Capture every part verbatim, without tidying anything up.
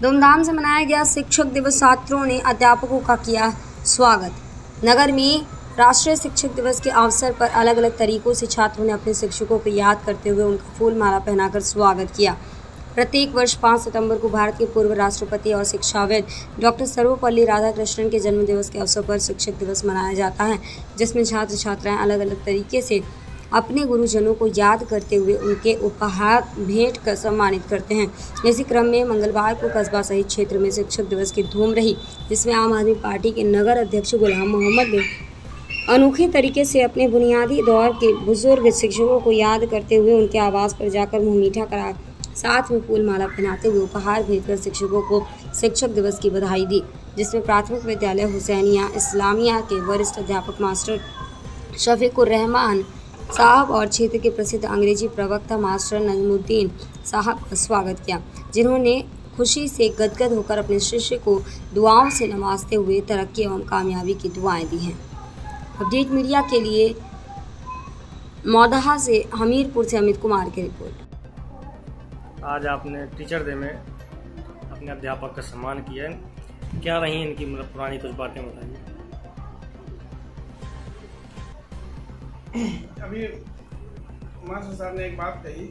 धूमधाम से मनाया गया शिक्षक दिवस। छात्रों ने अध्यापकों का किया स्वागत। नगर में राष्ट्रीय शिक्षक दिवस के अवसर पर अलग अलग तरीकों से छात्रों ने अपने शिक्षकों को याद करते हुए उनका फूल माला पहनाकर स्वागत किया। प्रत्येक वर्ष पाँच सितंबर को भारत के पूर्व राष्ट्रपति और शिक्षाविद डॉक्टर सर्वपल्ली राधाकृष्णन के जन्मदिवस के अवसर पर शिक्षक दिवस मनाया जाता है, जिसमें छात्र छात्राएं अलग अलग तरीके से अपने गुरुजनों को याद करते हुए उनके उपहार भेंट कर सम्मानित करते हैं। इसी क्रम में मंगलवार को कस्बा सहित क्षेत्र में शिक्षक दिवस की धूम रही, जिसमें आम आदमी पार्टी के नगर अध्यक्ष गुलाम मोहम्मद ने अनोखे तरीके से अपने बुनियादी दौर के बुजुर्ग शिक्षकों को याद करते हुए उनके आवास पर जाकर मुँह मीठा करा, साथ में फूल माला पहनाते हुए उपहार भेजकर शिक्षकों को शिक्षक दिवस की बधाई दी, जिसमें प्राथमिक विद्यालय हुसैनिया इस्लामिया के वरिष्ठ अध्यापक मास्टर शफीकुर रहमान साहब और क्षेत्र के प्रसिद्ध अंग्रेजी प्रवक्ता मास्टर नजमुद्दीन साहब का स्वागत किया, जिन्होंने खुशी से गदगद होकर अपने शिष्य को दुआओं से नवाजते हुए तरक्की एवं कामयाबी की दुआएं दी हैं। अपडेट मीडिया के लिए मौदहा से हमीरपुर से अमित कुमार की रिपोर्ट। आज आपने टीचर डे में अपने अध्यापक का सम्मान किया है, क्या रही इनकी मतलब पुरानी कुछ बातें बताइए। अभी मास्टर साहब ने एक बात कही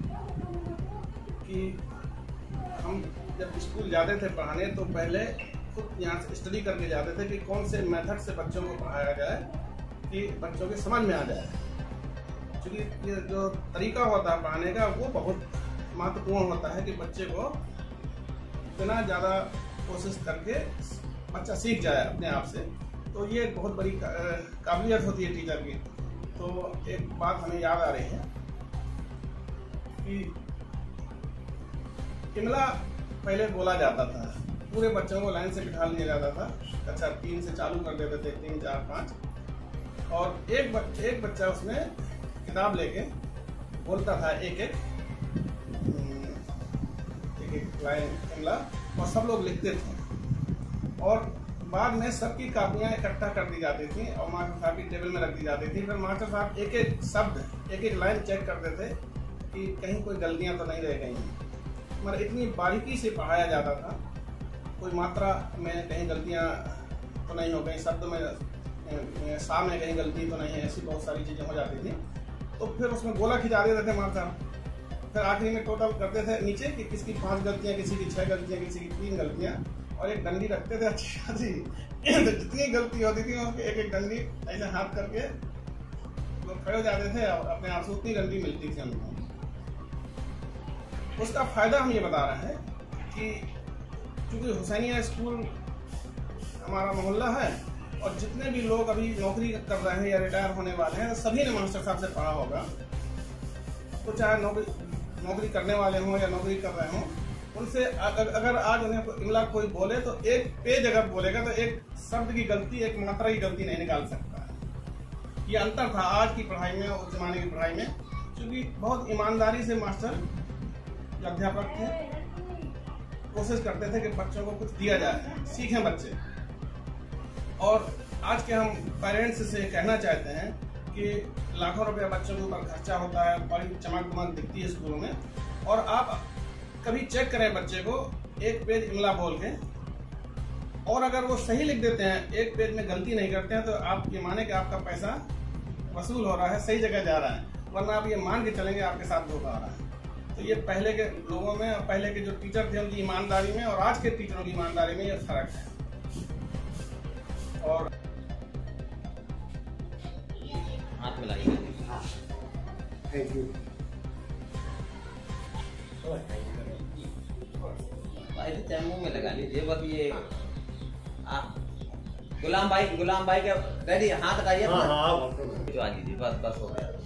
कि हम जब स्कूल जाते थे पढ़ाने तो पहले खुद यहाँ से स्टडी करके जाते थे कि कौन से मेथड से बच्चों को पढ़ाया जाए कि बच्चों के समझ में आ जाए, क्योंकि ये जो तरीका होता है पढ़ाने का वो बहुत महत्वपूर्ण होता है कि बच्चे को इतना ज़्यादा कोशिश करके बच्चा सीख जाए अपने आप से। तो ये बहुत बड़ी काबिलियत होती है टीचर की। तो एक बात हमें याद आ रही है कि इमला पहले बोला जाता था, पूरे बच्चों को लाइन से बिठा लिया जाता था, कक्षा तीन से चालू कर देते थे, तीन चार पाँच, और एक बच, एक बच्चा उसमें किताब लेके बोलता था एक एक एक एक लाइन इमला, और सब लोग लिखते थे और बाद में सबकी कापियां इकट्ठा कर दी जाती थी और मास्टर साहब की टेबल में रख दी जाती थी। फिर मास्टर साहब एक एक शब्द एक एक लाइन चेक करते थे कि कहीं कोई गलतियां तो नहीं रह गई हैं। मगर इतनी बारीकी से पढ़ाया जाता था, कोई मात्रा में कहीं गलतियां तो नहीं हो गई, शब्द में सा में कहीं गलती तो नहीं है, ऐसी बहुत सारी चीज़ें हो जाती थी। तो फिर उसमें गोला खिंचा देते थे मास्टर साहब। फिर आखिरी में टोटल करते थे नीचे कि किसकी पाँच गलतियाँ, किसी की छः गलतियाँ, किसी की तीन गलतियाँ, और एक डंडी रखते थे अच्छी खासी। तो जितनी गलती होती थी उसके एक एक डंडी ऐसे हाथ करके लोग खड़े हो जाते थे और अपने आप से उतनी डंडी मिलती थी हमको। उसका फायदा हम ये बता रहे हैं कि चूंकि हुसैनिया स्कूल हमारा मोहल्ला है और जितने भी लोग अभी नौकरी कर रहे हैं या रिटायर होने वाले हैं सभी ने मास्टर साहब से पढ़ा होगा। तो चाहे नौकरी नौकरी करने वाले हों या नौकरी कर रहे हों, उनसे अगर आज उन्हें इमला कोई बोले तो एक पेज अगर बोलेगा तो एक शब्द की गलती, एक मात्रा की गलती नहीं निकाल सकता है। ये अंतर था आज की पढ़ाई में और उस जमाने की पढ़ाई में, क्योंकि बहुत ईमानदारी से मास्टर जो अध्यापक थे कोशिश करते थे कि बच्चों को कुछ दिया जाए, सीखें बच्चे। और आज के हम पेरेंट्स से कहना चाहते हैं कि लाखों रुपया बच्चों के ऊपर खर्चा होता है, बड़ी चमक दमक दिखती है स्कूलों में, और आप कभी चेक करें बच्चे को एक पेज इमला बोल के, और अगर वो सही लिख देते हैं, एक पेज में गलती नहीं करते हैं, तो आप ये माने कि आपका पैसा वसूल हो रहा है, सही जगह जा रहा है, वरना आप ये मान के चलेंगे आपके साथ धोखा हो रहा है। तो ये पहले के लोगों में और पहले के जो टीचर थे उनकी ईमानदारी में और आज के टीचरों की ईमानदारी में ये फर्क है। और हाथ मिलाइए। Thank you. मुंह में लगा लीजिए बस। ये गुलाम भाई गुलाम भाई के रेडी हाथ लगाइए, जो आ लीजिए, बस बस हो गया।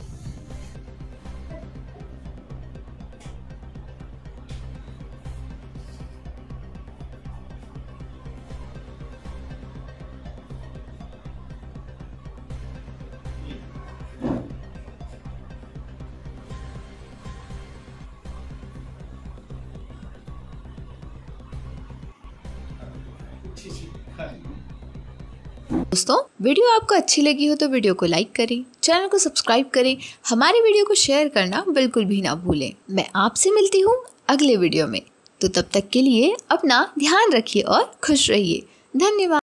दोस्तों, वीडियो आपको अच्छी लगी हो तो वीडियो को लाइक करें, चैनल को सब्सक्राइब करें, हमारी वीडियो को शेयर करना बिल्कुल भी ना भूलें। मैं आपसे मिलती हूँ अगले वीडियो में। तो तब तक के लिए अपना ध्यान रखिए और खुश रहिए। धन्यवाद।